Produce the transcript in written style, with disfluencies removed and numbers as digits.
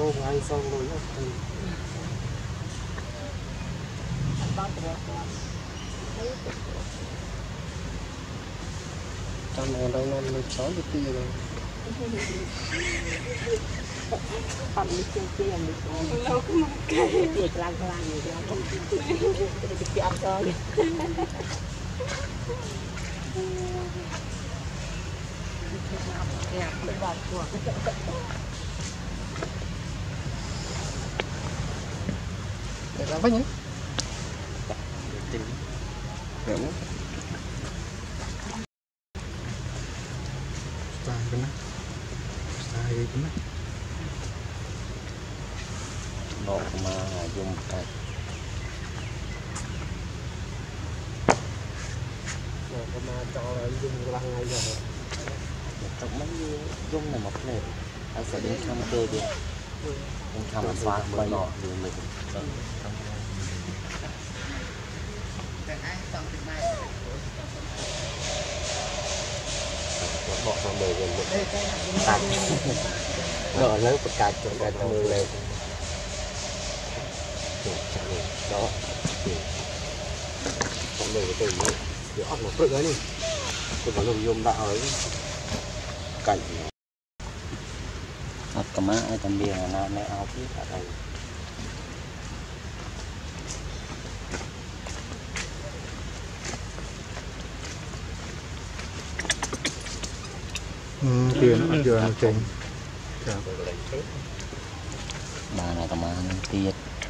Ôm anh xong rồi trong này đâu nó chó được kia rồi Phạm đi chơi kia đi lâu cũng một cái việc làm gì đó không được ăn thôi ngạc bên vào chuồng để làm bánh nhé hiểu không style cái này style cái này nọ mà dùng cái nọ mà cho dùng là ngày rồi trong mấy dùng này một này anh sẽ đến thăm kê đi đến thăm xóa bởi nọ thì mình bỏ sang đời gần một cạch nợ lấy một cạch cho cái thằng người lên đó xong đời của tình ấy để ốc một phức ấy đi tôi bảo dùng đạo ấy cảnh ốc cả má ai tầm bia là nào mẹ áo biết ở đây tiền chưa trình bà này tầm ăn tiệt